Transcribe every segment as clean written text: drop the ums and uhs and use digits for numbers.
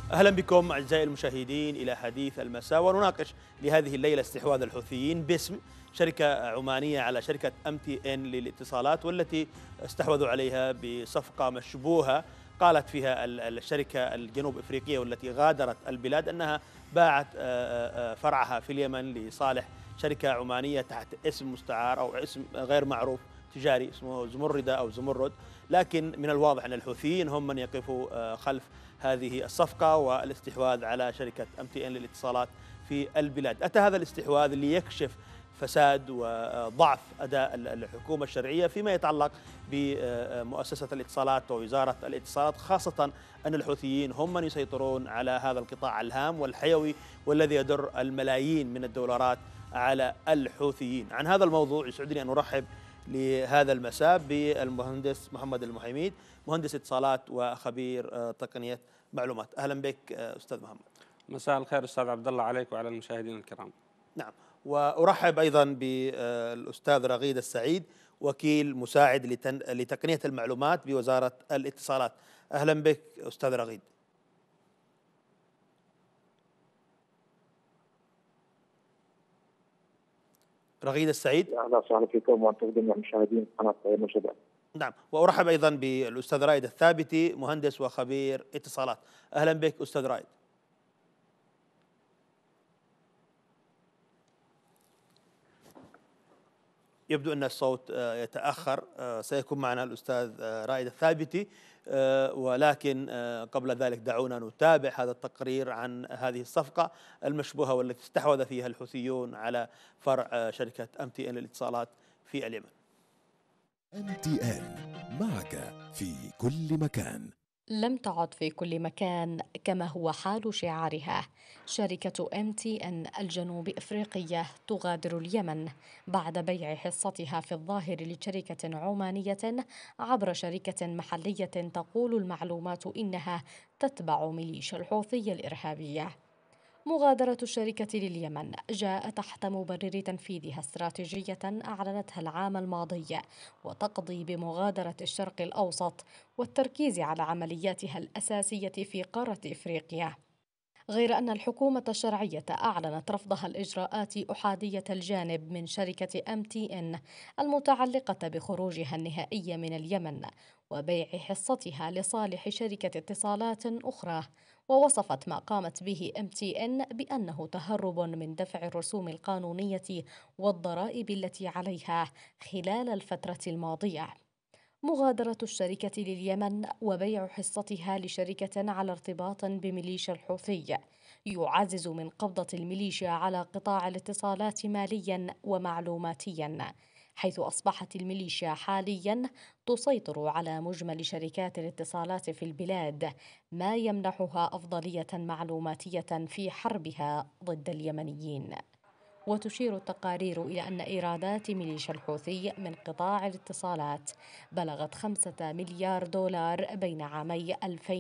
أهلا بكم أعزائي المشاهدين إلى حديث المساء، ونناقش لهذه الليلة استحواذ الحوثيين باسم شركة عمانية على شركة MTN للاتصالات، والتي استحوذوا عليها بصفقة مشبوهة قالت فيها الشركة الجنوب إفريقية والتي غادرت البلاد أنها باعت فرعها في اليمن لصالح شركة عمانية تحت اسم مستعار أو اسم غير معروف تجاري اسمه زمردة أو زمرد. لكن من الواضح أن الحوثيين هم من يقفوا خلف هذه الصفقة والاستحواذ على شركة MTN للاتصالات في البلاد. أتى هذا الاستحواذ ليكشف فساد وضعف أداء الحكومة الشرعية فيما يتعلق بمؤسسة الاتصالات ووزارة الاتصالات، خاصة أن الحوثيين هم من يسيطرون على هذا القطاع الهام والحيوي والذي يدر الملايين من الدولارات على الحوثيين. عن هذا الموضوع يسعدني أن أرحب لهذا المساء بالمهندس محمد المحيميد، مهندس اتصالات وخبير تقنية معلومات. أهلا بك أستاذ محمد. مساء الخير أستاذ عبد الله عليك وعلى المشاهدين الكرام. نعم، وأرحب أيضا بالأستاذ رغيد السعيد، وكيل مساعد لتقنية المعلومات بوزارة الاتصالات. أهلا بك أستاذ رغيد. رغيد السعيد. اهلا وسهلا فيكم وانتم جميع المشاهدين قناه نشدة. نعم، وأرحب أيضا بالأستاذ رائد الثابتي، مهندس وخبير اتصالات. أهلا بك أستاذ رائد. يبدو أن الصوت يتأخر. سيكون معنا الأستاذ رائد الثابتي، ولكن قبل ذلك دعونا نتابع هذا التقرير عن هذه الصفقة المشبوهة والتي استحوذ فيها الحوثيون على فرع شركة MTN للاتصالات في اليمن. MTN معك في كل مكان. لم تعد في كل مكان كما هو حال شعارها. شركة MTN الجنوب إفريقية تغادر اليمن بعد بيع حصتها في الظاهر لشركة عمانية عبر شركة محلية تقول المعلومات إنها تتبع ميليشيا الحوثي الإرهابية. مغادرة الشركة لليمن جاء تحت مبرر تنفيذها استراتيجية أعلنتها العام الماضي، وتقضي بمغادرة الشرق الأوسط والتركيز على عملياتها الأساسية في قارة إفريقيا. غير أن الحكومة الشرعية أعلنت رفضها الإجراءات أحادية الجانب من شركة MTN المتعلقة بخروجها النهائي من اليمن وبيع حصتها لصالح شركة اتصالات أخرى، ووصفت ما قامت به MTN بأنه تهرب من دفع الرسوم القانونية والضرائب التي عليها خلال الفترة الماضية. مغادرة الشركة لليمن وبيع حصتها لشركة على ارتباط بميليشيا الحوثي يعزز من قبضة الميليشيا على قطاع الاتصالات ماليا ومعلوماتيا، حيث أصبحت الميليشيا حاليا تسيطر على مجمل شركات الاتصالات في البلاد، ما يمنحها أفضلية معلوماتية في حربها ضد اليمنيين. وتشير التقارير إلى أن إيرادات ميليشيا الحوثي من قطاع الاتصالات بلغت 5 مليار دولار بين عامي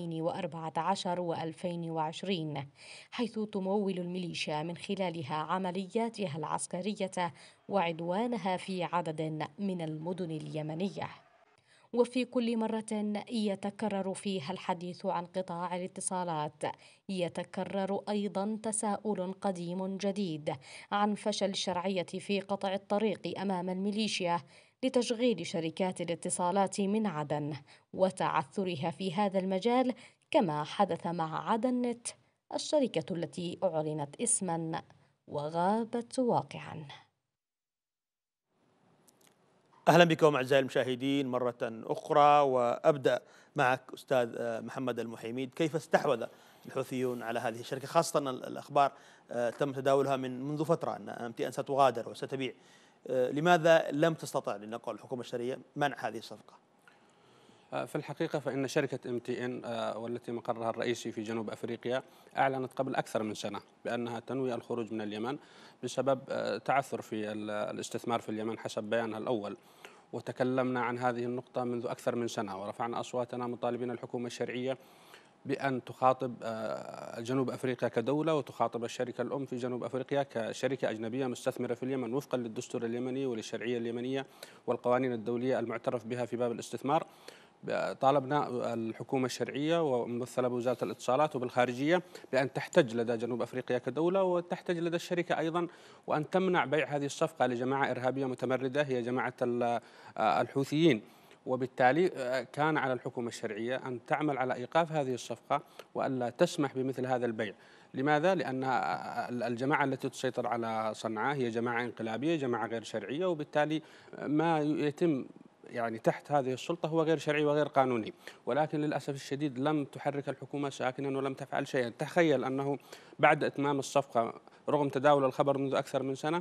2014 و2020، حيث تمول الميليشيا من خلالها عملياتها العسكرية وعدوانها في عدد من المدن اليمنية. وفي كل مرة يتكرر فيها الحديث عن قطاع الاتصالات يتكرر أيضا تساؤل قديم جديد عن فشل الشرعية في قطع الطريق أمام الميليشيا لتشغيل شركات الاتصالات من عدن وتعثرها في هذا المجال، كما حدث مع عدن نت، الشركة التي أعلنت اسما وغابت واقعا. أهلا بكم أعزائي المشاهدين مرة أخرى، وأبدأ معك أستاذ محمد المحيميد. كيف استحوذ الحوثيون على هذه الشركة، خاصة أن الأخبار تم تداولها منذ فترة أن MTN ستغادر وستبيع؟ لماذا لم تستطع لنقل الحكومة الشرعية منع هذه الصفقة؟ في الحقيقة فإن شركة MTN والتي مقرها الرئيسي في جنوب أفريقيا أعلنت قبل أكثر من سنة بأنها تنوي الخروج من اليمن بسبب تعثر في الاستثمار في اليمن حسب بيانها الأول. وتكلمنا عن هذه النقطة منذ أكثر من سنة، ورفعنا أصواتنا مطالبين الحكومة الشرعية بأن تخاطب جنوب أفريقيا كدولة، وتخاطب الشركة الأم في جنوب أفريقيا كشركة أجنبية مستثمرة في اليمن وفقا للدستور اليمني وللشرعية اليمنية والقوانين الدولية المعترف بها في باب الاستثمار، طالبنا الحكومة الشرعية وممثلة بوزارة الاتصالات وبالخارجية بأن تحتج لدى جنوب أفريقيا كدولة، وتحتج لدى الشركة أيضا، وأن تمنع بيع هذه الصفقة لجماعة إرهابية متمردة هي جماعة الحوثيين. وبالتالي كان على الحكومة الشرعية أن تعمل على إيقاف هذه الصفقة وألا تسمح بمثل هذا البيع. لماذا؟ لأن الجماعة التي تسيطر على صنعاء هي جماعة انقلابية، جماعة غير شرعية، وبالتالي ما يتم يعني تحت هذه السلطة هو غير شرعي وغير قانوني. ولكن للأسف الشديد لم تحرك الحكومة ساكنا ولم تفعل شيئا. تخيل أنه بعد إتمام الصفقة رغم تداول الخبر منذ أكثر من سنة،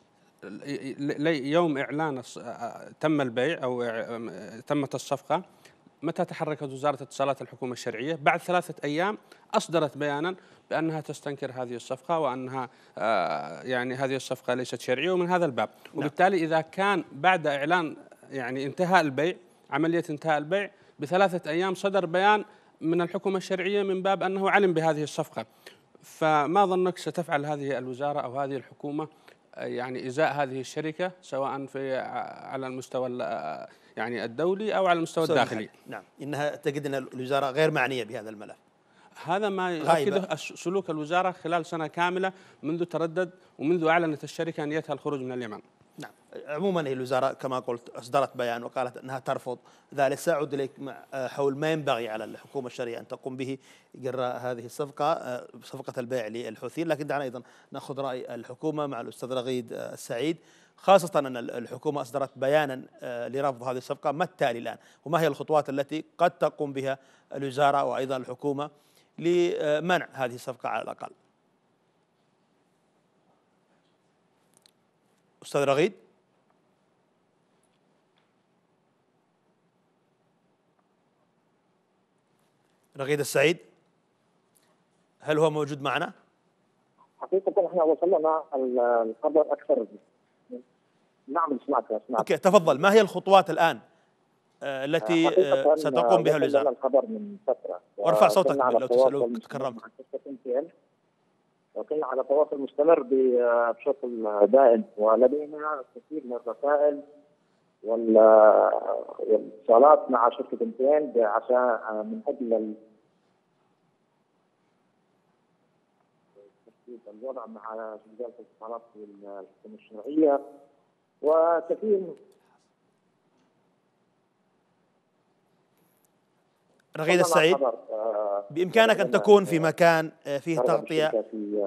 يوم إعلان تم البيع أو تمت الصفقة، متى تحركت وزارة اتصالات الحكومة الشرعية؟ بعد 3 أيام أصدرت بيانا بأنها تستنكر هذه الصفقة، وأنها يعني هذه الصفقة ليست شرعية، ومن هذا الباب. وبالتالي إذا كان بعد إعلان يعني انتهاء البيع، عملية انتهاء البيع ب3 أيام، صدر بيان من الحكومة الشرعية من باب أنه علم بهذه الصفقة، فما ظنك ستفعل هذه الوزارة أو هذه الحكومة يعني إزاء هذه الشركة، سواء على المستوى يعني الدولي أو على المستوى الداخلي؟ نعم، إنها تجد أن الوزارة غير معنية بهذا الملف. هذا ما يؤكده سلوك الوزارة خلال سنة كاملة منذ تردد ومنذ أعلنت الشركة نيتها الخروج من اليمن. نعم، عموما هي الوزارة كما قلت أصدرت بيان وقالت أنها ترفض ذلك. سأعود إليك حول ما ينبغي على الحكومة الشرعية أن تقوم به جراء هذه الصفقة، صفقة البيع للحوثيين. لكن دعنا أيضا نأخذ رأي الحكومة مع الأستاذ رغيد السعيد، خاصة أن الحكومة أصدرت بيانا لرفض هذه الصفقة. ما التالي الآن، وما هي الخطوات التي قد تقوم بها الوزارة وأيضا الحكومة لمنع هذه الصفقة على الأقل؟ أستاذ رغيد. رغيد السعيد، هل هو موجود معنا؟ حقيقة احنا وصلنا الخبر أكثر. نعم سمعت. أوكي، تفضل. ما هي الخطوات الآن التي ستقوم بها الوزارة؟ الخبر من فترة، وارفع صوتك لو تكرمت. وكنا على تواصل مستمر بشكل دائم، ولدينا كثير من الرسائل والاتصالات مع شركة MTN عشان من أجل الوضع مع وزارة الاتصالات والحكومة الشرعية وكثير. رغيد السعيد، بإمكانك أن تكون في مكان فيه تغطية،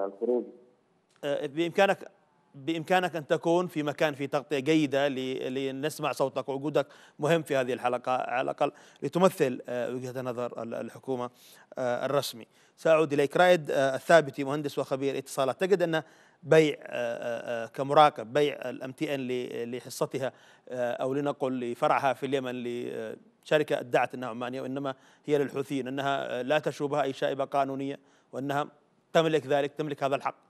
بإمكانك أن تكون في مكان فيه تغطية جيدة لنسمع صوتك، ووجودك مهم في هذه الحلقة على الأقل لتمثل وجهة نظر الحكومة الرسمي. سأعود إليك. رائد الثابتي، مهندس وخبير اتصالات، تجد أن بيع كمراقب بيع MTN لحصتها أو لنقل لفرعها في اليمن لشركة ادعت أنها عمانية وإنما هي للحوثيين، أنها لا تشوبها أي شائبة قانونية وأنها تملك ذلك، تملك هذا الحق؟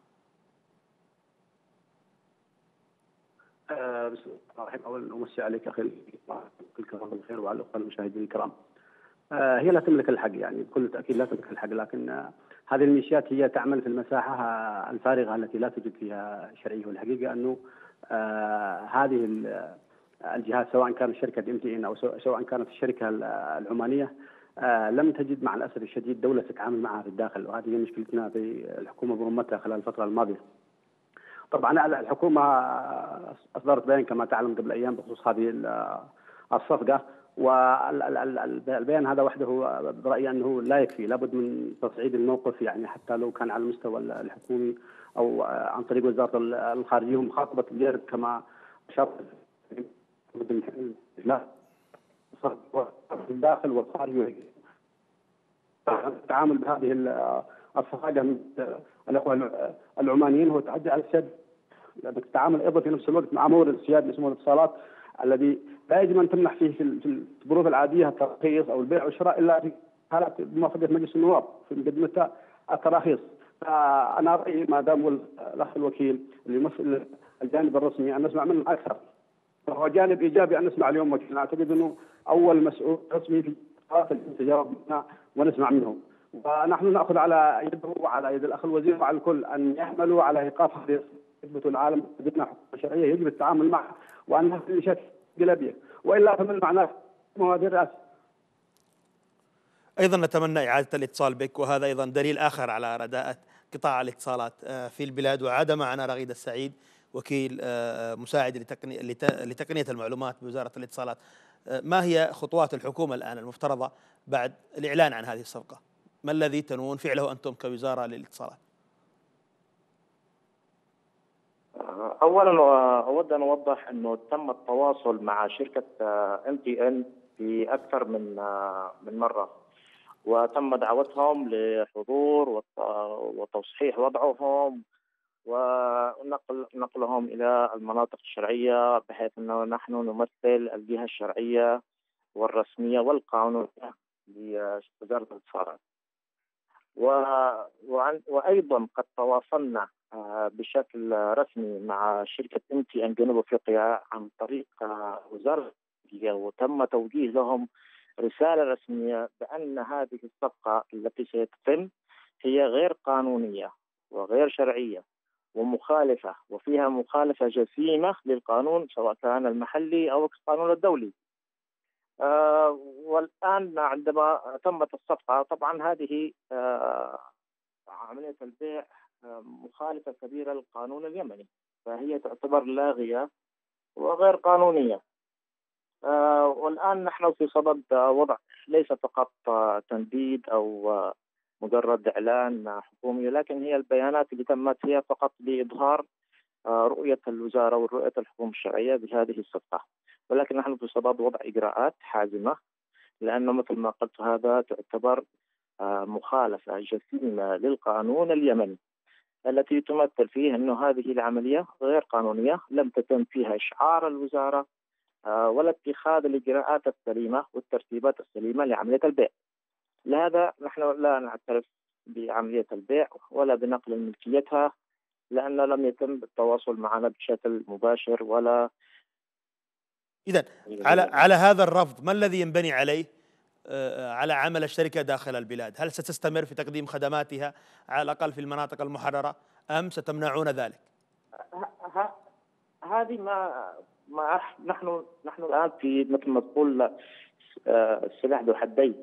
بسم الله الرحمن الرحيم. أولا أمسي عليك أخي الكرام بالخير وعلى الأخوة المشاهدين الكرام. هي لا تملك الحق، يعني بكل تأكيد لا تملك الحق، لكن هذه الميليشيات هي تعمل في المساحة الفارغة التي لا توجد فيها شرعية. والحقيقة أنه هذه الجهات سواء كانت شركة MTN أو سواء كانت الشركة العمانية لم تجد مع الأسف الشديد دولة تتعامل معها في الداخل، وهذه هي مشكلتنا في الحكومة برمتها خلال الفترة الماضية. طبعا الحكومة أصدرت بيان كما تعلم قبل أيام بخصوص هذه الصفقة، والبيان هذا وحده برأيي أنه لا يكفي، لابد من تصعيد الموقف، يعني حتى لو كان على المستوى الحكومي أو عن طريق وزارة الخارجية ومخاطبة الجير كما أشرت لا الداخل والخارج التعامل بهذه الصفقة من الأخوة العمانيين هو تعدي على السد، لأنك تتعامل أيضا في نفس الوقت مع مورد سيادي اسمه الاتصالات الذي لا يجب أن تمنح فيه في الظروف العادية التراخيص أو البيع والشراء إلا في حالات بموافقة مجلس النواب في مقدمة التراخيص. فأنا رأيي ما دام الأخ الوكيل اللي يمثل الجانب الرسمي أن نسمع منه أكثر، وهو جانب إيجابي أن نسمع اليوم وكيل. أعتقد أنه أول مسؤول رسمي في التجارب ونسمع منه، ونحن نأخذ على يده وعلى يد الأخ الوزير وعلى الكل أن يعملوا على إيقاف هذه يثبتوا العالم بدنا حكومة شرعية يجب التعامل معها وأنها في شكل انقلابية، وإلا فمن معناه هذه الرئاسة. أيضا نتمنى إعادة الاتصال بك، وهذا أيضا دليل آخر على رداءة قطاع الاتصالات في البلاد. وعاد معنا رغيد السعيد، وكيل مساعد لتقنية المعلومات بوزارة الاتصالات. ما هي خطوات الحكومة الآن المفترضة بعد الإعلان عن هذه الصفقة؟ ما الذي تنوون فعله أنتم كوزارة للاتصالات؟ اولا اود ان اوضح انه تم التواصل مع شركه MTN في اكثر من مره، وتم دعوتهم لحضور وتصحيح وضعهم ونقلهم الى المناطق الشرعيه، بحيث انه نحن نمثل الجهه الشرعيه والرسميه والقانونيه لوزاره الاتصالات. وايضا قد تواصلنا بشكل رسمي مع شركه MTN جنوب افريقيا عن طريق وزاره الداخليه، وتم توجيه لهم رساله رسميه بان هذه الصفقه التي ستتم هي غير قانونيه وغير شرعيه ومخالفه، وفيها مخالفه جسيمه للقانون سواء كان المحلي او القانون الدولي. والآن عندما تمت الصفقة، طبعا هذه عملية البيع مخالفة كبيرة للقانون اليمني، فهي تعتبر لاغية وغير قانونية. والآن نحن في صدد وضع ليس فقط تنديد أو مجرد إعلان حكومي، لكن هي البيانات اللي تمت هي فقط لإظهار رؤية الوزارة ورؤية الحكومة الشرعية بهذه الصفقة. ولكن نحن في صدد وضع إجراءات حازمة، لأنه مثل ما قلت هذا تعتبر مخالفة جسيمة للقانون اليمني، التي تمثل فيه أنه هذه العملية غير قانونية، لم تتم فيها إشعار الوزارة ولا اتخاذ الإجراءات السليمة والترتيبات السليمة لعملية البيع. لهذا نحن لا نعترف بعملية البيع ولا بنقل ملكيتها، لأنه لم يتم التواصل معنا بشكل مباشر ولا. إذن على هذا الرفض ما الذي ينبني عليه على عمل الشركة داخل البلاد؟ هل ستستمر في تقديم خدماتها على الأقل في المناطق المحررة أم ستمنعون ذلك؟ هذه ما نحن الآن في مثل ما تقول سلاح ذو حدين.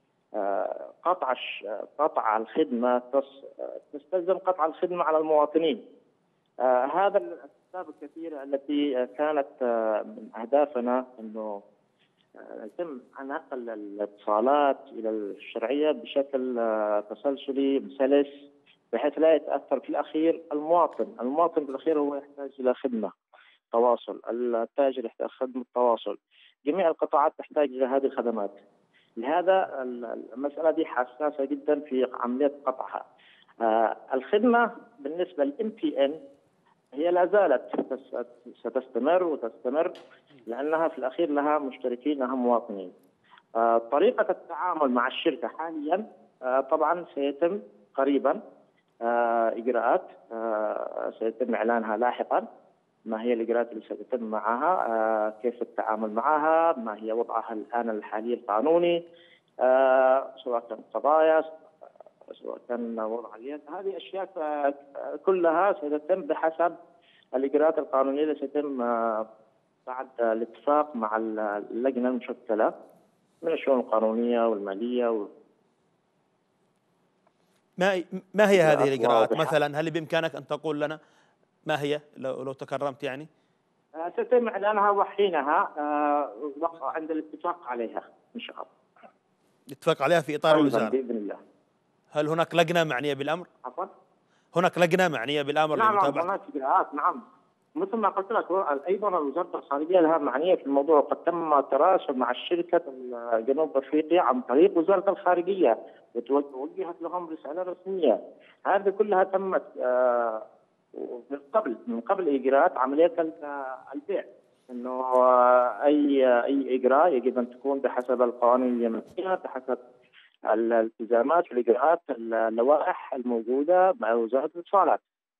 قطع الخدمة تستلزم قطع الخدمة على المواطنين. هذا الأسباب الكثيرة التي كانت من أهدافنا أنه يتم نقل الاتصالات إلى الشرعية بشكل تسلسلي سلس، بحيث لا يتأثر في الأخير المواطن بالأخير هو يحتاج إلى خدمة تواصل، التاجر يحتاج خدمة تواصل، جميع القطاعات تحتاج إلى هذه الخدمات. لهذا المسألة دي حساسة جدا في عملية قطعها. الخدمة بالنسبة للMTN هي لا زالت ستستمر وتستمر، لأنها في الأخير لها مشتركين، لها مواطنين. طريقة التعامل مع الشركة حاليا طبعا سيتم قريبا إجراءات سيتم إعلانها لاحقا، ما هي الإجراءات اللي ستتم معها، كيف التعامل معها، ما هي وضعها الآن الحالي القانوني، سواء كان قضايا سواء كان وضع اليد. هذه أشياء كلها ستتم بحسب الإجراءات القانونية اللي ستتم بعد الاتفاق مع اللجنة المشكلة من الشؤون القانونية والمالية ما هي هذه الإجراءات مثلا؟ هل بإمكانك أن تقول لنا ما هي لو تكرمت يعني؟ ستتم إعلانها وحينها عند الاتفاق عليها إن شاء الله. الاتفاق عليها في إطار الوزارة بإذن الله. هل هناك لجنة معنية بالأمر؟ عفوا؟ هناك لجنة معنية بالأمر نعم لمتابعة؟ هناك إجراءات. نعم مثل ما قلت لك، أيضا وزارة الخارجية لها معنية في الموضوع، وقد تم تراسل مع الشركة جنوب أفريقيا عن طريق وزارة الخارجية وتوجهت لهم رسالة رسمية. هذه كلها تمت من قبل إجراءات عملية البيع، إنه أي إجراء يجب أن تكون بحسب القوانين اليمنية، بحسب الالتزامات والإجراءات اللوائح الموجودة مع وزارة الاتصالات.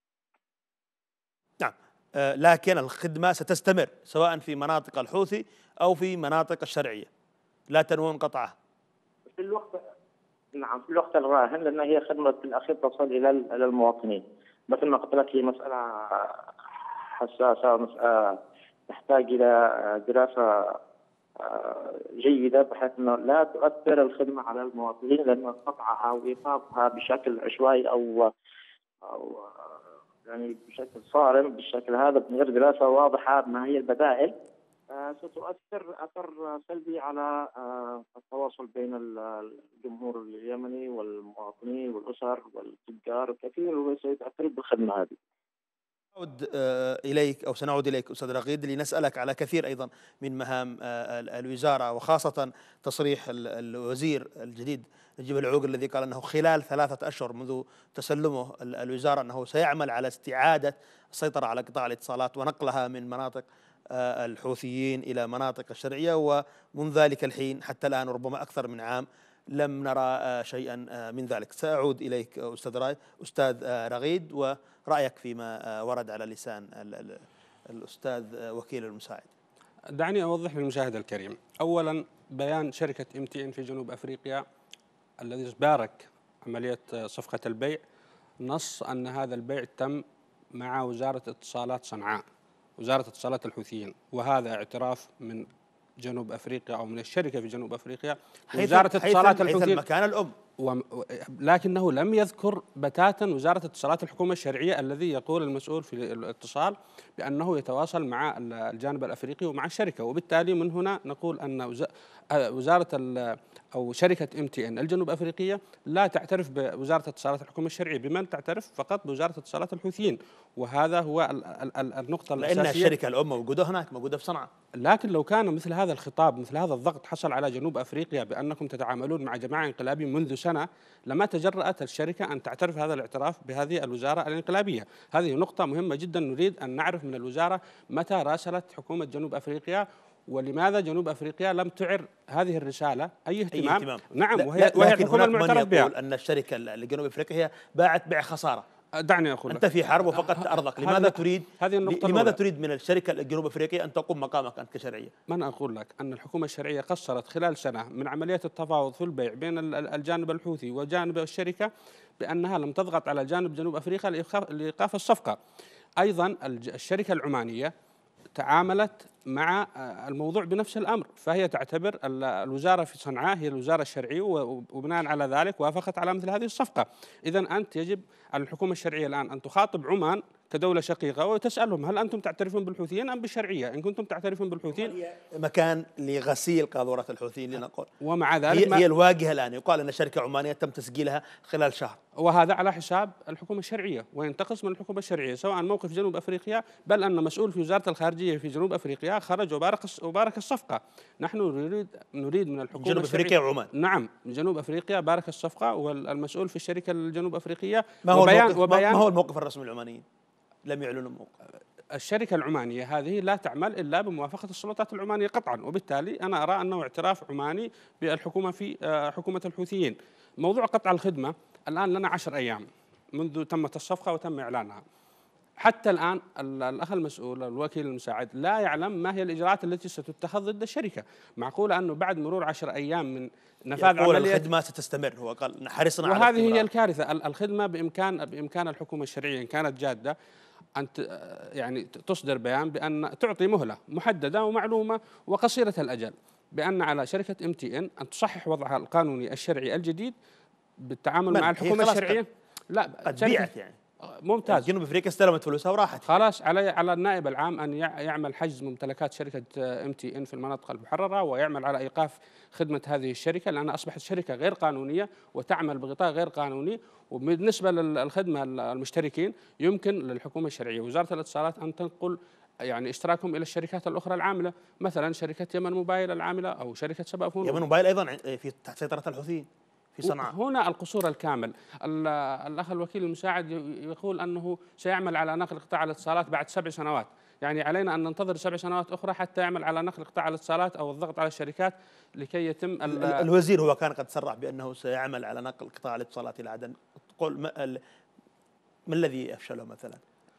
نعم، لكن الخدمة ستستمر سواء في مناطق الحوثي أو في مناطق الشرعية، لا تنوون قطعها في الوقت. نعم في الوقت الراهن، لأن هي خدمة في الأخير تصل إلى المواطنين. مثل ما قلت لك هي مسألة حساسة، مسألة تحتاج إلى دراسة جيدة، بحيث أنه لا تؤثر الخدمة على المواطنين، لأن قطعها وإيقافها بشكل عشوائي أو يعني بشكل صارم بالشكل هذا من غير دراسة واضحة ما هي البدائل ستؤثر أثر سلبي على التواصل بين الجمهور اليمني والمواطنين والأسر والتجار الكثير، وسيتأثر بالخدمة هذه. سنعود إليك أستاذ رغيد لنسألك على كثير أيضا من مهام الوزارة، وخاصة تصريح الوزير الجديد نجيب العوقر الذي قال أنه خلال 3 أشهر منذ تسلمه الوزارة أنه سيعمل على استعادة السيطرة على قطاع الاتصالات ونقلها من مناطق الحوثيين إلى مناطق الشرعية، ومن ذلك الحين حتى الآن ربما أكثر من عام لم نرى شيئا من ذلك. سأعود إليك أستاذ رغيد، ورأيك فيما ورد على لسان الأستاذ وكيل المساعد. دعني أوضح للمشاهد الكريم. أولا، بيان شركة MTN في جنوب أفريقيا الذي بارك عملية صفقة البيع نص أن هذا البيع تم مع وزارة اتصالات صنعاء، وزارة اتصالات الحوثيين، وهذا اعتراف من جنوب أفريقيا أو من الشركة في جنوب أفريقيا وزارة اتصالات الحوثيين المكان الأم، لكنه لم يذكر بتاتا وزارة اتصالات الحكومة الشرعية الذي يقول المسؤول في الاتصال بأنه يتواصل مع الجانب الأفريقي ومع الشركة. وبالتالي من هنا نقول أن وزارة أو شركة MTN الجنوب أفريقية لا تعترف بوزارة اتصالات الحكومة الشرعية، بمن تعترف فقط بوزارة اتصالات الحوثيين، وهذا هو النقطة الأساسية. لأن الشركة الأم موجودة هناك، موجودة في صنعاء. لكن لو كان مثل هذا الخطاب، مثل هذا الضغط حصل على جنوب أفريقيا بأنكم تتعاملون مع جماعة انقلابية منذ سنة، لما تجرأت الشركة أن تعترف هذا الاعتراف بهذه الوزارة الانقلابية. هذه نقطة مهمة جدا، نريد أن نعرف من الوزارة متى راسلت حكومة جنوب أفريقيا، ولماذا جنوب أفريقيا لم تعر هذه الرسالة أي اهتمام. نعم، وهي الحكومة المعترف بها. يقول أن الشركة لجنوب أفريقيا هي باعت بيع خسارة. دعني أقول لك، أنت في حرب وفقدت أرضك، لماذا تريد من الشركة الجنوب أفريقية أن تقوم مقامك أنت كشرعية؟ من أقول لك أن الحكومة الشرعية قصرت خلال سنة من عملية التفاوض في البيع بين الجانب الحوثي وجانب الشركة بأنها لم تضغط على جانب جنوب أفريقيا لإيقاف الصفقة. أيضا الشركة العمانية تعاملت مع الموضوع بنفس الأمر، فهي تعتبر الوزارة في صنعاء هي الوزارة الشرعية، وبناء على ذلك وافقت على مثل هذه الصفقة. إذن أنت يجب على الحكومة الشرعية الآن أن تخاطب عمان كدولة شقيقة وتسألهم هل أنتم تعترفون بالحوثيين أم بالشرعية؟ إن كنتم تعترفون بالحوثيين، مكان لغسيل قاذورة الحوثيين لنقول، ومع ذلك هي الواجهة الآن. يقال أن شركة عمانية تم تسجيلها خلال شهر، وهذا على حساب الحكومة الشرعية وينتقص من الحكومة الشرعية سواء موقف جنوب أفريقيا، بل أن مسؤول في وزارة الخارجية في جنوب أفريقيا خرج وبارك الصفقة. نحن نريد من الحكومة جنوب أفريقيا وعمان. نعم، من جنوب أفريقيا بارك الصفقة، والمسؤول في الشركة الجنوب أفريقية ما هو الموقف الرسمي العمانيين؟ لم يعلنوا موقف. الشركة العمانية هذه لا تعمل إلا بموافقة السلطات العمانية قطعا، وبالتالي أنا أرى أنه اعتراف عماني بالحكومة في حكومة الحوثيين. موضوع قطع الخدمة الآن لنا 10 أيام منذ تمت الصفقة وتم إعلانها. حتى الآن الأخ المسؤول الوكيل المساعد لا يعلم ما هي الإجراءات التي ستتخذ ضد الشركة. معقولة أنه بعد مرور 10 أيام من نفاذ عملية الخدمة ستستمر، هو قال حرصنا على وهذه هي الكارثة. الخدمة بإمكان الحكومة الشرعية إن كانت جادة أن يعني تصدر بيان بأن تعطي مهلة محددة ومعلومة وقصيرة الأجل بأن على شركة MTN أن تصحح وضعها القانوني الشرعي الجديد بالتعامل مع الحكومة الشرعية. لا، قد بيعت يعني ممتاز. جنوب أفريقيا استلمت فلوسها وراحت. خلاص، على النائب العام أن يعمل حجز ممتلكات شركة MTN في المناطق المحررة، ويعمل على إيقاف خدمة هذه الشركة لأنها أصبحت شركة غير قانونية وتعمل بغطاء غير قانوني. وبالنسبة للخدمة المشتركين يمكن للحكومة الشرعية وزارة الاتصالات أن تنقل يعني اشتراكهم إلى الشركات الأخرى العاملة، مثلا شركة يمن موبايل العاملة أو شركة سبأفون. يمن موبايل أيضا في تحت سيطرة الحوثيين في صنعاء. هنا القصور الكامل. الأخ الوكيل المساعد يقول أنه سيعمل على نقل قطاع الاتصالات بعد 7 سنوات، يعني علينا أن ننتظر 7 سنوات أخرى حتى يعمل على نقل قطاع الاتصالات أو الضغط على الشركات لكي يتم الوزير هو كان قد صرح بأنه سيعمل على نقل قطاع الاتصالات إلى عدن. تقول ما الذي أفشله مثلا؟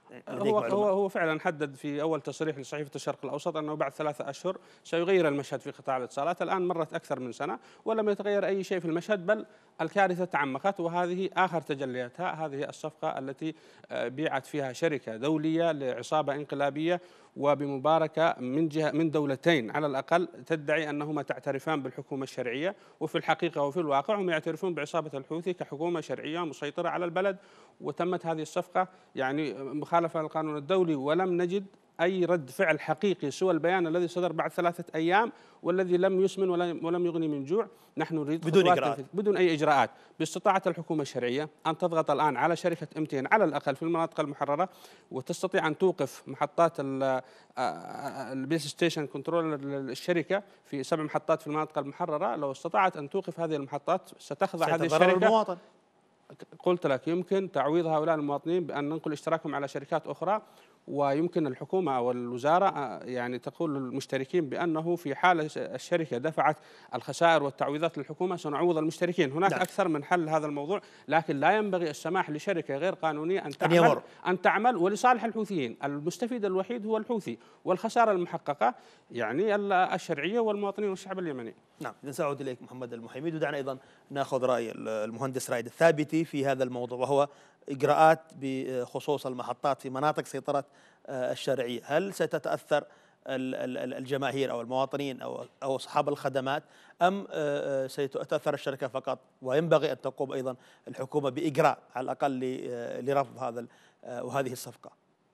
هو فعلا حدد في أول تصريح لصحيفة الشرق الأوسط أنه بعد 3 أشهر سيغير المشهد في قطاع الاتصالات. الآن مرت أكثر من سنة ولم يتغير أي شيء في المشهد، بل الكارثة تعمقت، وهذه آخر تجلياتها. هذه الصفقة التي بيعت فيها شركة دولية لعصابة انقلابية، وبمباركة من جهة من دولتين على الأقل تدعي أنهما تعترفان بالحكومة الشرعية، وفي الحقيقة وفي الواقع هم يعترفون بعصابة الحوثي كحكومة شرعية مسيطرة على البلد. وتمت هذه الصفقة يعني مخالفة للقانون الدولي، ولم نجد أي رد فعل حقيقي سوى البيان الذي صدر بعد 3 أيام والذي لم يسمن ولم يغني من جوع. نحن نريد بدون إجراءات، بدون أي إجراءات. باستطاعة الحكومة الشرعية أن تضغط الآن على شركة MTN على الأقل في المناطق المحررة، وتستطيع أن توقف محطات البيس ستيشن كنترول الشركة في 7 محطات في المناطق المحررة. لو استطاعت أن توقف هذه المحطات ستخضع هذه الشركة المواطن. قلت لك يمكن تعويض هؤلاء المواطنين بأن ننقل اشتراكهم على شركات أخرى، ويمكن الحكومة أو الوزارة يعني تقول للمشتركين بأنه في حال الشركة دفعت الخسائر والتعويضات للحكومة سنعوض المشتركين. هناك أكثر من حل هذا الموضوع، لكن لا ينبغي السماح لشركة غير قانونية أن تعمل ولصالح الحوثيين. المستفيد الوحيد هو الحوثي، والخسارة المحققة يعني الشرعية والمواطنين والشعب اليمني. نعم، إذا سأعود إليك محمد المحيميد، ودعنا أيضا نأخذ رأي المهندس رائد الثابتي في هذا الموضوع، وهو إجراءات بخصوص المحطات في مناطق سيطرة الشرعية. هل ستتأثر الجماهير أو المواطنين أو أصحاب الخدمات، أم ستتأثر الشركة فقط؟ وينبغي أن تقوم أيضا الحكومة بإجراء على الأقل لرفض وهذه الصفقة.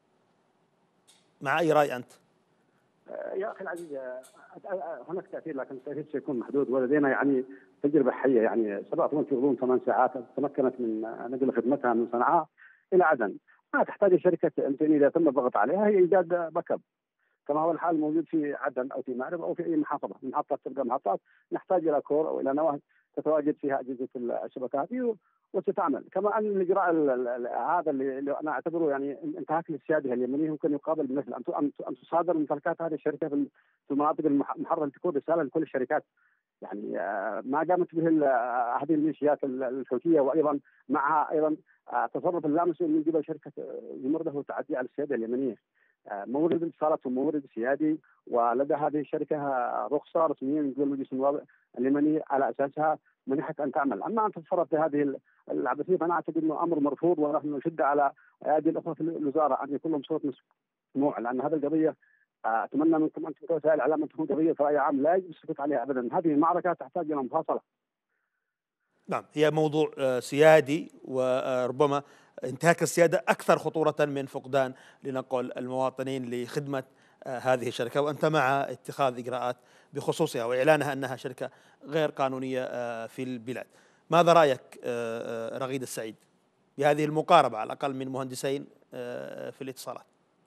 مع أي رأي أنت؟ يا أخي العزيز، هناك تأثير، لكن التأثير سيكون محدود، ولدينا يعني تجربة حية. يعني 7 في غضون 8 ساعات تمكنت من نقل خدمتها من صنعاء إلى عدن. ما تحتاج شركة MTN إذا تم الضغط عليها هي إيجاد باك اب، كما هو الحال موجود في عدن أو في مأرب أو في أي محافظة. محطات تبقى محطات، نحتاج إلى كور أو إلى نواة تتواجد فيها أجهزة الشبكات وتتعمل. كما أن الإجراء هذا اللي أنا أعتبره يعني انتهاك للسيادة اليمنية ممكن يقابل بمثل أن تصادر ممتلكات هذه الشركة في المناطق المحررة، تكون رسالة لكل الشركات. يعني ما قامت به هذه الميليشيات الحوثية، وأيضا معها أيضا تصرف اللامسؤول من قبل شركة يمرده وتعدي على السيادة اليمنية. مورد اتصالات ومورد سيادي، ولدى هذه الشركة رخصة رسمية من قبل مجلس النواب اليمني على أساسها منحت أن تعمل. أما أن تتصرف في هذه العبثية فأنا أعتقد أنه أمر مرفوض، ونحن نشد على أيدي الأخوة في الوزارة أن يكون لهم صوت مسموع، لأن هذه القضية أتمنى منكم أنتم كوسائل الإعلام أن تكون قضية رأي عام لا يجب السكوت عليها أبدا. هذه المعركة تحتاج إلى مفاصلة. نعم، هي موضوع سيادي، وربما انتهاك السيادة أكثر خطورة من فقدان لنقل المواطنين لخدمة هذه الشركة، وأنت مع اتخاذ إجراءات بخصوصها وإعلانها أنها شركة غير قانونية في البلاد. ماذا رأيك رغيد السعيد بهذه المقاربة على الأقل من مهندسين في الاتصالات؟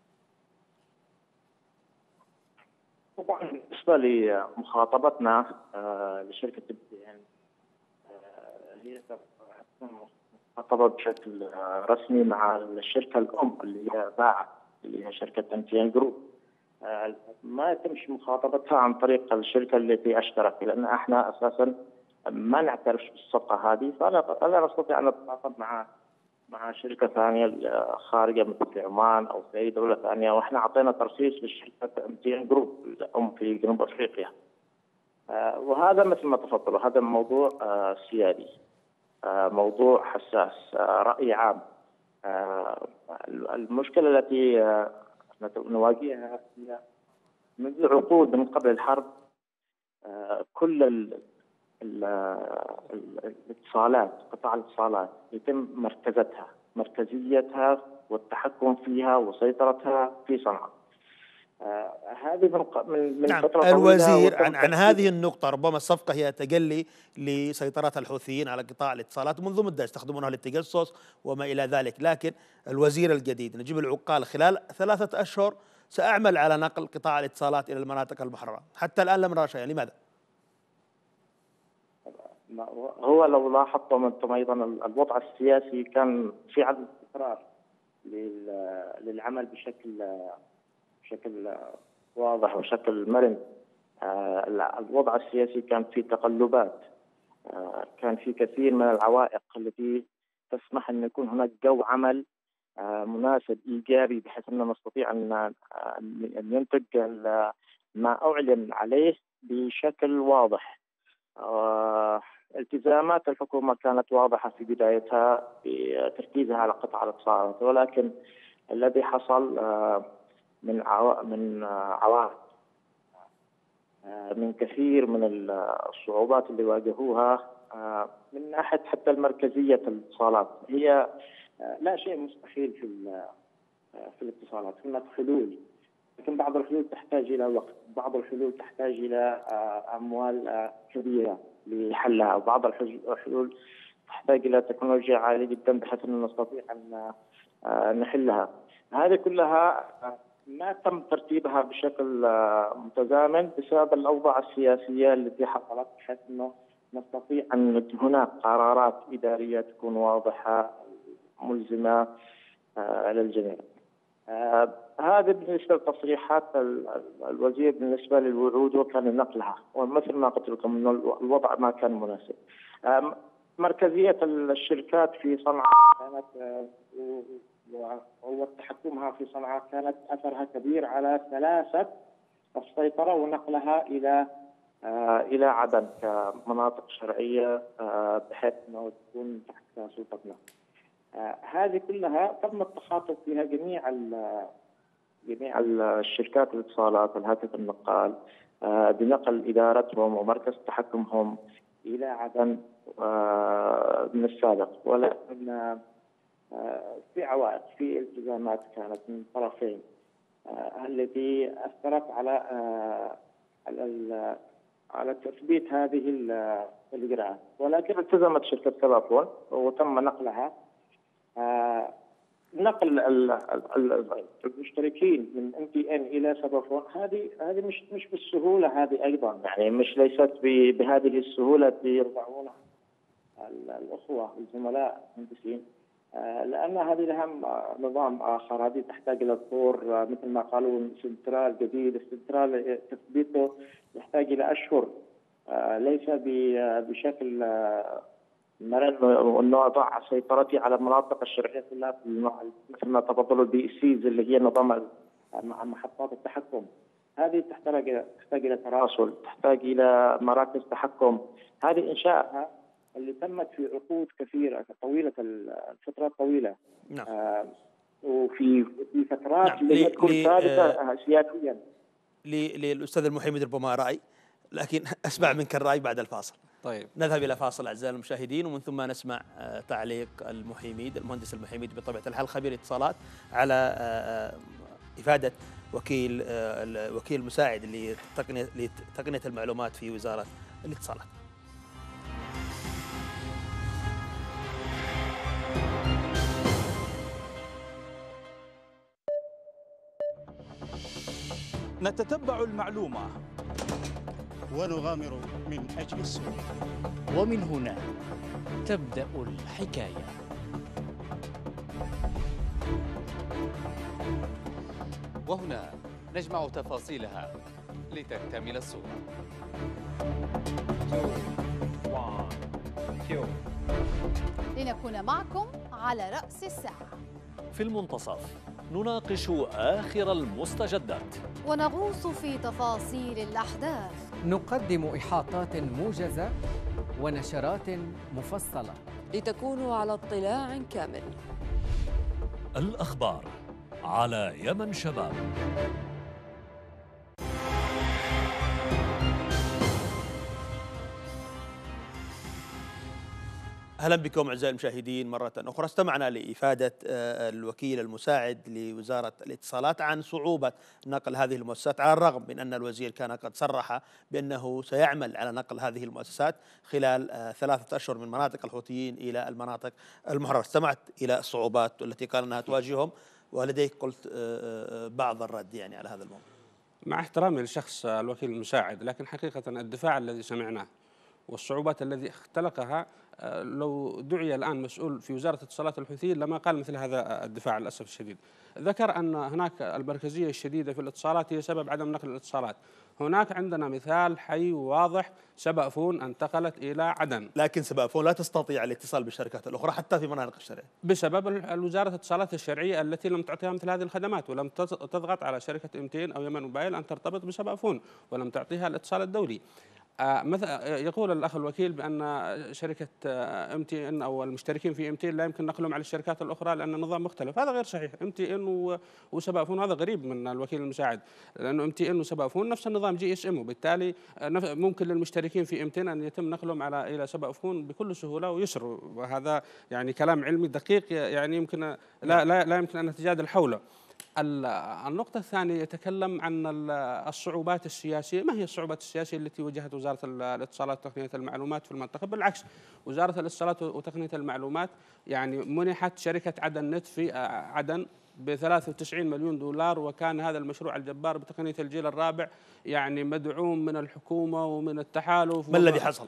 طبعا بالنسبة لمخاطبتنا لشركة MTN، هي مخاطبة بشكل رسمي مع الشركة الأم اللي هي باعت، اللي هي شركة MTN جروب. ما يتمش مخاطبتها عن طريق الشركة التي اشترت، لأن احنا أساسا ما نعترف بالصفقة هذه، فلا نستطيع أن نتعاقد مع شركة ثانية خارجة مثل عمان أو في أي دولة ثانية، وإحنا أعطينا ترخيص للشركة MTN جروب الأم في جنوب أفريقيا. وهذا مثل ما تفضلوا، هذا موضوع سيادي، موضوع حساس، رأي عام. المشكلة التي نواجهها هي منذ عقود من قبل الحرب كل الاتصالات، قطاع الاتصالات يتم مركزيتها والتحكم فيها وسيطرتها في صنعاء. هذه من نعم. فترة الوزير عن هذه النقطة، ربما الصفقة هي تجلي لسيطرة الحوثيين على قطاع الاتصالات منذ مدة يستخدمونها للتجسس وما إلى ذلك، لكن الوزير الجديد نجيب العقال خلال 3 أشهر سأعمل على نقل قطاع الاتصالات إلى المناطق المحررة، حتى الآن لم نرى شيئا. لماذا؟ هو لو لاحظتم أنتم أيضا الوضع السياسي كان في عدم استقرار للعمل بشكل واضح وشكل مرن. الوضع السياسي كان في تقلبات، كان في كثير من العوائق التي تسمح أن يكون هناك جو عمل مناسب إيجابي، بحيث أننا نستطيع أن ينتج ما أعلن عليه بشكل واضح. التزامات الحكومة كانت واضحة في بدايتها بتركيزها على قطاع الاتصالات، ولكن الذي حصل من عوائق، من كثير من الصعوبات اللي واجهوها من ناحية حتى المركزية الاتصالات. هي لا شيء مستحيل في الاتصالات، هناك حلول، لكن بعض الحلول تحتاج إلى وقت، بعض الحلول تحتاج إلى أموال كبيرة لحلها، وبعض الحلول تحتاج إلى تكنولوجيا عالية جدا بحيث أن نستطيع أن نحلها. هذه كلها ما تم ترتيبها بشكل متزامن بسبب الأوضاع السياسية التي حصلت، بحيث أنه نستطيع أن هناك قرارات إدارية تكون واضحة ملزمة للجميع. هذا بالنسبة لتصريحات الوزير بالنسبة للوعود وكان نقلها، ومثل ما قلت لكم أن الوضع ما كان مناسب. مركزية الشركات في صنعاء كانت وتحكمها في صنعاء كانت أثرها كبير على سلاسة السيطرة ونقلها إلى عدن كمناطق شرعية بحيث أنه تكون تحت سلطتنا. هذه كلها تم التخاطب فيها جميع الشركات الاتصالات والهاتف النقال بنقل إدارتهم ومركز تحكمهم إلى عدن من السابق، ولكن في عوائق، في التزامات كانت من الطرفين التي أثرت على تثبيت هذه الإجراءات، ولكن التزمت شركة فودافون وتم نقلها. نقل المشتركين من MTN إلى فودافون هذه مش بالسهولة، هذه أيضا يعني ليست بهذه السهولة يرضعونها الأخوة الزملاء المهندسين، لأن هذه لها نظام آخر. هذه تحتاج إلى طور مثل ما قالوا سنترال جديد، السنترال تثبيته يحتاج إلى أشهر، ليس بشكل مرن انه اضع سيطرتي على المناطق الشرعيه كلها مثل ما تفضلوا BSCs اللي هي نظام محطات التحكم. هذه تحتاج الى تراسل، تحتاج الى مراكز تحكم. هذه انشائها اللي تمت في عقود كثيره طويله، الفترات طويله. نعم. وفي فترات نعم. اللي تكون ثابته سياسيا. للاستاذ المحيمد ربما راي، لكن اسمع منك الراي بعد الفاصل. طيب، نذهب إلى فاصل أعزائي المشاهدين، ومن ثم نسمع تعليق المهندس المحيميد بطبيعة الحال خبير اتصالات على إفادة وكيل المساعد لتقنية المعلومات في وزارة الاتصالات. نتتبع المعلومة ونغامر من أجل السر، ومن هنا تبدأ الحكاية. وهنا نجمع تفاصيلها لتكتمل الصورة. لنكون معكم على رأس الساعة. في المنتصف نناقش آخر المستجدات ونغوص في تفاصيل الأحداث. نقدم إحاطات موجزة ونشرات مفصلة لتكونوا على اطلاع كامل. الأخبار على يمن شباب. أهلا بكم أعزائي المشاهدين مرة أخرى. استمعنا لإفادة الوكيل المساعد لوزارة الاتصالات عن صعوبة نقل هذه المؤسسات، على الرغم من أن الوزير كان قد صرح بأنه سيعمل على نقل هذه المؤسسات خلال 3 أشهر من مناطق الحوثيين إلى المناطق المحررة. استمعت إلى الصعوبات التي قال أنها تواجههم، ولديك قلت بعض الرد يعني على هذا الموضوع. مع احترامي لشخص الوكيل المساعد، لكن حقيقة الدفاع الذي سمعناه والصعوبات التي اختلقها، لو دعي الآن مسؤول في وزارة اتصالات الحوثيين لما قال مثل هذا الدفاع للأسف الشديد. ذكر أن هناك المركزية الشديدة في الاتصالات هي سبب عدم نقل الاتصالات. هناك عندنا مثال حي واضح، سبأفون انتقلت إلى عدن، لكن سبأفون لا تستطيع الاتصال بالشركات الأخرى حتى في مناطق الشرعية بسبب وزارة الاتصالات الشرعية التي لم تعطيها مثل هذه الخدمات، ولم تضغط على شركة MTN أو يمن موبايل أن ترتبط بسبأفون، ولم تعطيها الاتصال الدولي. مثلا يقول الأخ الوكيل بأن شركة MTN أو المشتركين في MTN لا يمكن نقلهم على الشركات الأخرى لأن النظام مختلف. هذا غير صحيح. MTN وسبأفون، هذا غريب من الوكيل المساعد، لأنه MTN وسبأفون نفس النظام GSM، وبالتالي ممكن للمشتركين في MTN أن يتم نقلهم إلى سبأفون بكل سهولة ويسر، وهذا يعني كلام علمي دقيق يعني يمكن لا يمكن أن نتجادل حوله. النقطة الثانية يتكلم عن الصعوبات السياسية. ما هي الصعوبات السياسية التي واجهت وزارة الاتصالات وتقنية المعلومات في المنطقة؟ بالعكس، وزارة الاتصالات وتقنية المعلومات يعني منحت شركة عدن نت في عدن ب 93 مليون دولار، وكان هذا المشروع الجبار بتقنية الجيل الرابع يعني مدعوم من الحكومة ومن التحالف. ما الذي حصل؟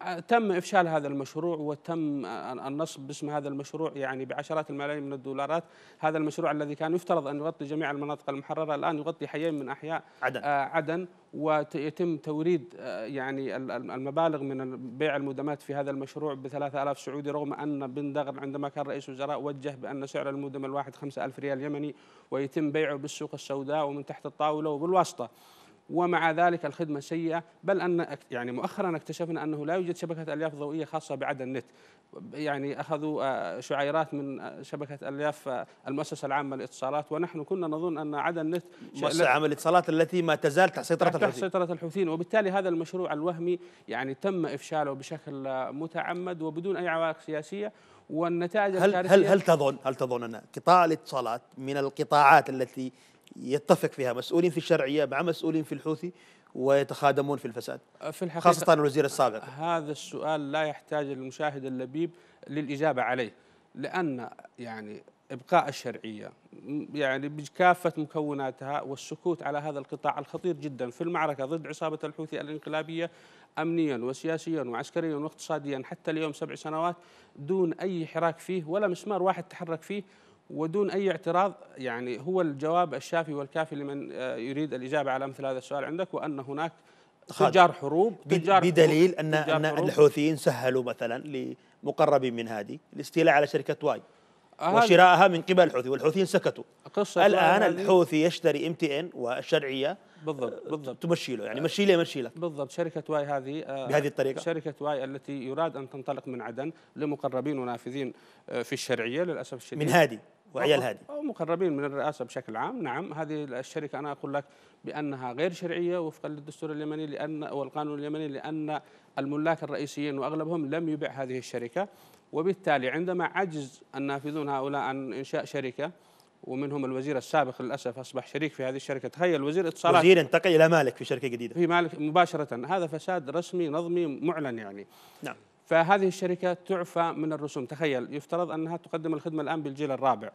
تم إفشال هذا المشروع وتم النصب باسم هذا المشروع يعني بعشرات الملايين من الدولارات. هذا المشروع الذي كان يفترض أن يغطي جميع المناطق المحررة الآن يغطي حيين من أحياء عدن، ويتم توريد يعني المبالغ من بيع المودمات في هذا المشروع ب3000 سعودي، رغم أن بن دغر عندما كان رئيس وزراء وجه بأن سعر المودم الواحد 5000 ريال يمني، ويتم بيعه بالسوق السوداء ومن تحت الطاولة وبالواسطة. ومع ذلك الخدمة سيئة، بل أن يعني مؤخرا اكتشفنا أنه لا يوجد شبكة ألياف ضوئية خاصة بعدن نت. يعني أخذوا شعيرات من شبكة ألياف المؤسسة العامة للاتصالات، ونحن كنا نظن أن عدن نت المؤسسة العامة للاتصالات التي ما تزال تحت سيطرة الحوثيين، وبالتالي هذا المشروع الوهمي يعني تم إفشاله بشكل متعمد وبدون أي عوائق سياسية. والنتائج الكارثية. هل تظن أن قطاع الاتصالات من القطاعات التي يتفق فيها مسؤولين في الشرعية مع مسؤولين في الحوثي ويتخادمون في الفساد، في الحقيقة خاصة الوزير السابق؟ هذا السؤال لا يحتاج المشاهد اللبيب للإجابة عليه، لأن يعني إبقاء الشرعية يعني بكافة مكوناتها والسكوت على هذا القطاع الخطير جدا في المعركة ضد عصابة الحوثي الانقلابية أمنيا وسياسيا وعسكريا واقتصاديا حتى اليوم 7 سنوات دون أي حراك فيه ولا مسمار واحد تحرك فيه ودون أي اعتراض، يعني هو الجواب الشافي والكافي لمن يريد الإجابة على مثل هذا السؤال عندك. وأن هناك تجار حروب بدليل أن الحوثيين سهلوا مثلا لمقرب من هذه الاستيلاء على شركة واي وشراءها من قبل الحوثي، والحوثيين سكتوا. الآن الحوثي يشتري MTN والشرعية بالضبط تمشي له، يعني مشي لك بالضبط. شركة واي هذه بهذه الطريقة، شركة واي التي يراد أن تنطلق من عدن لمقربين ونافذين في الشرعية للأسف الشديد من هادي وعيال هادي أو مقربين من الرئاسة بشكل عام. نعم، هذه الشركة أنا أقول لك بأنها غير شرعية وفقا للدستور اليمني والقانون اليمني، لأن الملاك الرئيسيين وأغلبهم لم يبيع هذه الشركة، وبالتالي عندما عجز النافذون هؤلاء عن إنشاء شركة، ومنهم الوزير السابق للأسف أصبح شريك في هذه الشركة. تخيل وزير اتصالات وزير انتقل إلى مالك في شركة جديدة في مالك مباشرة، هذا فساد رسمي نظمي معلن يعني. نعم. فهذه الشركة تعفى من الرسوم. تخيل يفترض أنها تقدم الخدمة الآن بالجيل الرابع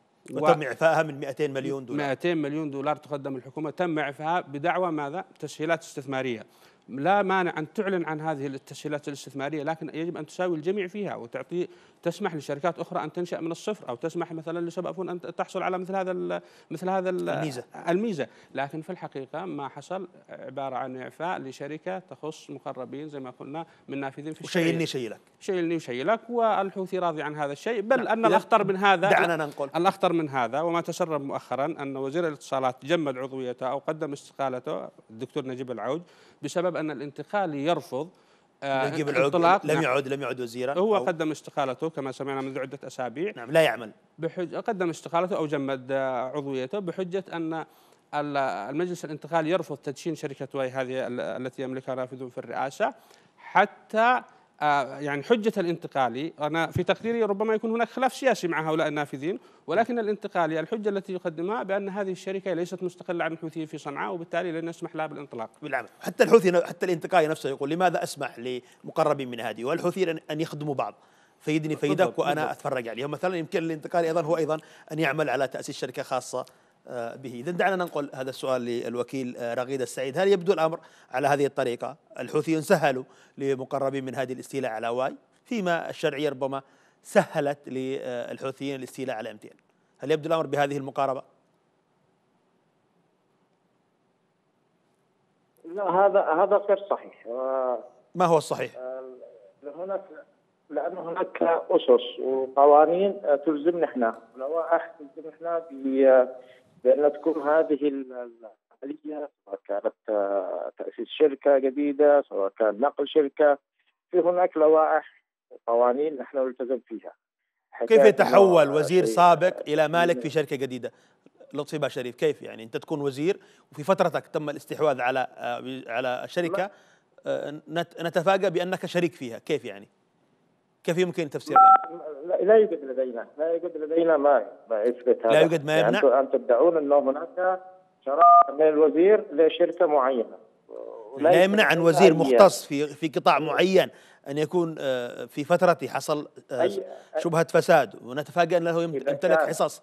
وتم إعفائها من 200 مليون دولار. 200 مليون دولار تقدم الحكومة، تم إعفائها بدعوى ماذا؟ تسهيلات استثمارية. لا مانع أن تعلن عن هذه التسهيلات الاستثمارية، لكن يجب أن تساوي الجميع فيها وتعطي تسمح لشركات أخرى أن تنشأ من الصفر، أو تسمح مثلا لسبأفون أن تحصل على مثل هذا الميزة. لكن في الحقيقة ما حصل عبارة عن إعفاء لشركة تخص مقربين زي ما قلنا من نافذين في الشرعية. شيلني وشيلك، والحوثي راضي عن هذا الشيء. بل أن الأخطر من هذا، دعنا ننقل الأخطر من هذا وما تسرب مؤخرا أن وزير الاتصالات جمد عضويته أو قدم استقالته الدكتور نجيب العوج بسبب أن الانتقالي يرفض انطلاق. لم يعد وزيرا، هو قدم استقالته كما سمعنا منذ عدة أسابيع. نعم، لا يعمل قدم استقالته أو جمد عضويته بحجة أن المجلس الانتقالي يرفض تدشين شركة واي هذه التي يملكها نافذون في الرئاسة، حتى يعني حجة الانتقالي، أنا في تقديري ربما يكون هناك خلاف سياسي مع هؤلاء النافذين، ولكن الانتقالي الحجة التي يقدمها بأن هذه الشركة ليست مستقلة عن الحوثيين في صنعاء، وبالتالي لن يسمح لها بالانطلاق بالعمل. حتى الحوثي، حتى الانتقالي نفسه يقول لماذا أسمح لمقربين من هذه والحوثيين أن يخدموا بعض، فيدني فيدك وأنا أتفرج عليهم. مثلا يمكن الانتقالي أيضا هو أيضا أن يعمل على تأسيس شركة خاصة به. إذن دعنا ننقل هذا السؤال للوكيل رغيد السعيد. هل يبدو الأمر على هذه الطريقة؟ الحوثيون سهلوا لمقربين من هذه الاستيلاء على واي، فيما الشرعية ربما سهلت للحوثيين الاستيلاء على MTN. هل يبدو الأمر بهذه المقاربة؟ لا، هذا غير صحيح. ما هو الصحيح؟ لأن هناك أسس وقوانين تلزمنا احنا، لوائح تلزمنا احنا بأن تكون هذه عمليه، سواء كانت تاسيس شركه جديده، سواء كان نقل شركه، في هناك لوائح وقوانين نحن نلتزم فيها. كيف يتحول وزير سابق الى مالك في شركه جديده؟ لطفي باشريف، كيف يعني انت تكون وزير وفي فترتك تم الاستحواذ على شركه نتفاجأ بانك شريك فيها؟ كيف يعني؟ كيف يمكن تفسير الامر؟ لا يوجد لدينا ما يثبت هذا. لا يوجد ما يمنع؟ يعني أنتم تدعون أنه هناك شراكة من الوزير لشركة معينة. لا يمنع عن وزير مختص في قطاع معين أن يكون في فترته حصل شبهة فساد ونتفاجأ أنه يمتلك حصص.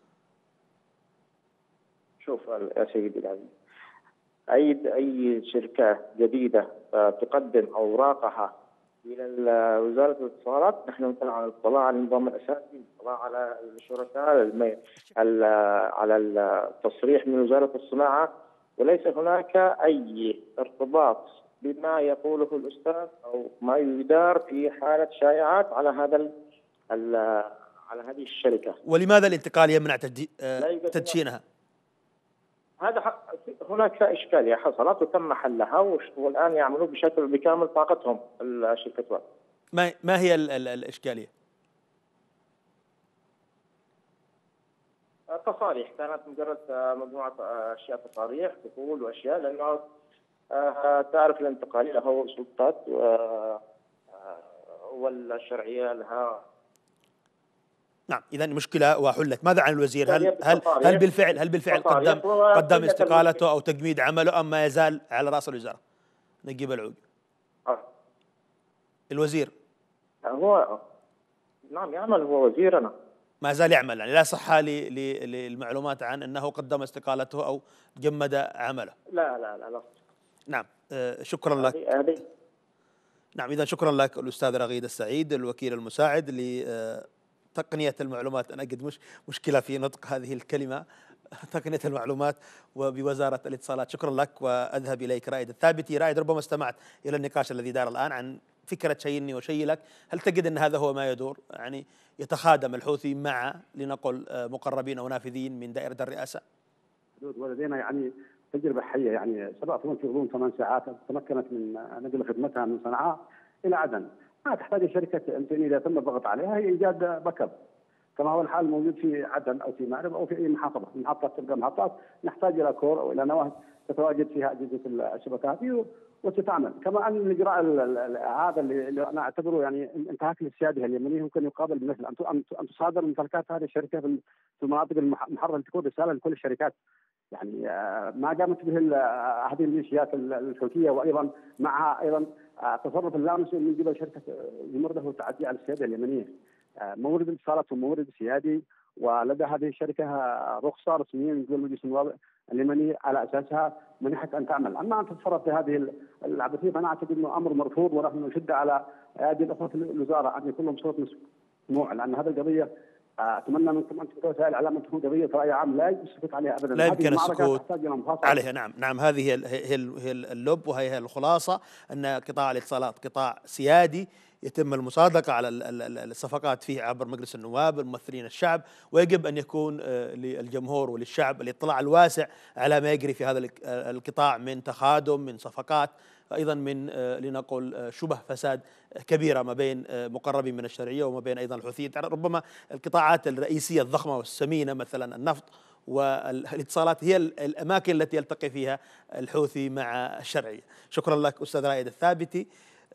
شوف يا سيدي العزيز، أي شركة جديدة تقدم أوراقها إلى وزارة الاتصالات، نحن نطلع على الاطلاع على النظام الأساسي، نطلع على الشركاء، على التصريح من وزارة الصناعة، وليس هناك أي ارتباط بما يقوله الأستاذ أو ما يدار في حالة شائعات على هذه الشركة. ولماذا الانتقال يمنع تدشينها؟ هذا هناك إشكالية حصلت وتم حلها، والآن يعملون بكامل طاقتهم الشركة. ما هي الإشكالية؟ تصاريح، كانت مجرد مجموعة أشياء، تصاريح دخول وأشياء، لأنه تعرف الانتقالية له سلطات والشرعية لها. نعم، إذا المشكلة وحلت. ماذا عن الوزير؟ هل بالفعل قدم استقالته أو تجميد عمله، أم ما يزال على رأس الوزارة نجيب العود؟ الوزير هو نعم يعمل، هو وزيرنا ما زال يعمل، يعني لا صحة للمعلومات عن أنه قدم استقالته أو جمد عمله. لا. نعم، شكرا لك. نعم، إذا شكرا لك الأستاذ رغيد السعيد، الوكيل المساعد لتقنية المعلومات. أنا قد مشكلة في نطق هذه الكلمة، تقنية المعلومات وبوزارة الاتصالات. شكرا لك، وأذهب إليك رائد الثابتي. رائد، ربما استمعت إلى النقاش الذي دار الآن عن فكرة شيني وشيلك، هل تجد أن هذا هو ما يدور؟ يعني يتخادم الحوثي مع لنقل مقربين أو نافذين من دائرة الرئاسة؟ ولدينا يعني تجربة حية، يعني سبق في غضون 8 ساعات تمكنت من نقل خدمتها من صنعاء إلى عدن. ما تحتاج شركة أمتين إذا تم الضغط عليها هي إيجاد باك اب، كما هو الحال موجود في عدن أو في مأرب أو في أي محطة تبقى محطات نحتاج إلى كور أو إلى نواة تتواجد فيها أجهزة الشبكات وتتعمل. كما أن الإجراء هذا اللي أنا أعتبره يعني انتهاك للسيادة اليمنية ممكن يقابل بمثل أن تصادر ممتلكات هذه الشركة في المناطق المحررة، تكون رسالة لكل الشركات. يعني ما قامت به هذه الميليشيات الحوثية، وأيضا معها أيضا تصرف اللامسي من قبل شركة يمر له التعدي على السيادة اليمنية. مورد الاتصالات ومورد سيادي، ولدى هذه الشركة رخصة رسمية من قبل مجلس النواب اليمني على أساسها منحت أن تعمل. أما أن تتصرف في هذه العبثية فأنا أعتقد أنه أمر مرفوض، ونحن نشد على هذه الأخوة في الوزارة أن يكون لهم صوت مسموع، لأن هذه القضية أتمنى منكم أن تكون وسائل الإعلام أن تكون قضية رأي عام لا يجوز السكوت عليها أبدا، لا يمكن السكوت عليها. نعم، هذه هي اللب، وهي الخلاصة، أن قطاع الاتصالات قطاع سيادي يتم المصادقة على الصفقات فيه عبر مجلس النواب الممثلين الشعب، ويجب أن يكون للجمهور وللشعب الاطلاع الواسع على ما يجري في هذا القطاع من تخادم، من صفقات، أيضا من لنقل شبه فساد كبيرة ما بين مقربين من الشرعية وما بين أيضا الحوثيين. ربما القطاعات الرئيسية الضخمة والثمينة مثلا النفط والاتصالات هي الأماكن التي يلتقي فيها الحوثي مع الشرعية. شكرا لك أستاذ رائد الثابتي،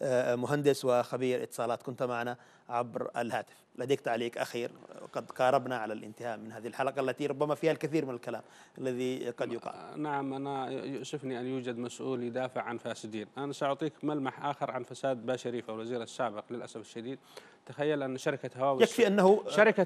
مهندس وخبير اتصالات، كنت معنا عبر الهاتف. لديك تعليق أخير؟ قد قاربنا على الانتهاء من هذه الحلقة التي ربما فيها الكثير من الكلام الذي قد يقال. نعم، أنا يؤسفني أن يوجد مسؤول يدافع عن فاسدين. أنا سأعطيك ملمح آخر عن فساد باشريف الوزير السابق للأسف الشديد. تخيل أن شركة هواوي، يكفي أنه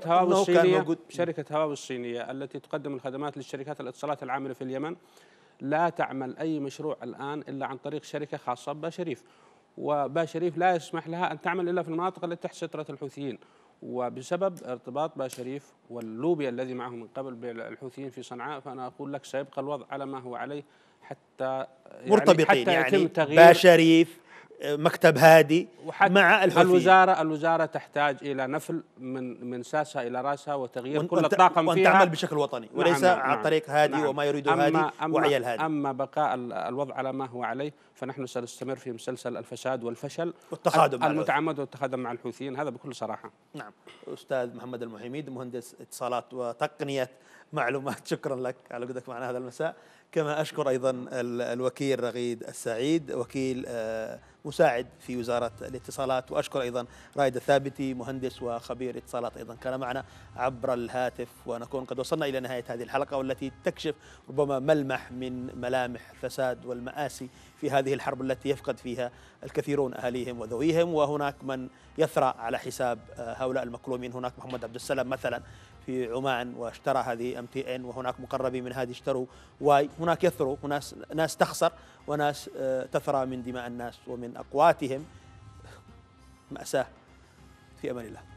شركة هواوي الصينية التي تقدم الخدمات للشركات الاتصالات العاملة في اليمن لا تعمل أي مشروع الآن إلا عن طريق شركة خاصة باشريف، وباشريف لا يسمح لها أن تعمل إلا في المناطق التي تحت سيطرة الحوثيين. وبسبب ارتباط باشريف واللوبي الذي معه من قبل بالحوثيين في صنعاء، فأنا أقول لك سيبقى الوضع على ما هو عليه حتى مرتبطين، يعني يتم تغيير. باشريف مكتب هادي مع الحوثيين. الوزارة تحتاج إلى نفل من ساسها إلى رأسها وتغيير كل الطاقم فيها، وأن تعمل بشكل وطني وليس نعم عن طريق هادي وما يريده هادي وعي الهادي. أما بقاء الوضع على ما هو عليه فنحن سنستمر في مسلسل الفساد والفشل والتخاذل المتعمد والتخاذل مع الحوثيين، هذا بكل صراحة. نعم. أستاذ محمد المحيميد، مهندس اتصالات وتقنية معلومات، شكرا لك على وجودك معنا هذا المساء. كما أشكر أيضا الوكيل رغيد السعيد، وكيل مساعد في وزارة الاتصالات، وأشكر أيضا رائد الثابتي، مهندس وخبير اتصالات، أيضا كان معنا عبر الهاتف. ونكون قد وصلنا إلى نهاية هذه الحلقة، والتي تكشف ربما ملمح من ملامح الفساد والمآسي في هذه الحرب التي يفقد فيها الكثيرون أهاليهم وذويهم، وهناك من يثرى على حساب هؤلاء المكلومين. هناك محمد عبد السلام مثلا في عمان واشترى هذه MTN، وهناك مقربين من هذه اشتروا واي. هناك يثروا، ناس تخسر وناس تثرى من دماء الناس ومن أقواتهم. مأساة. في أمان الله.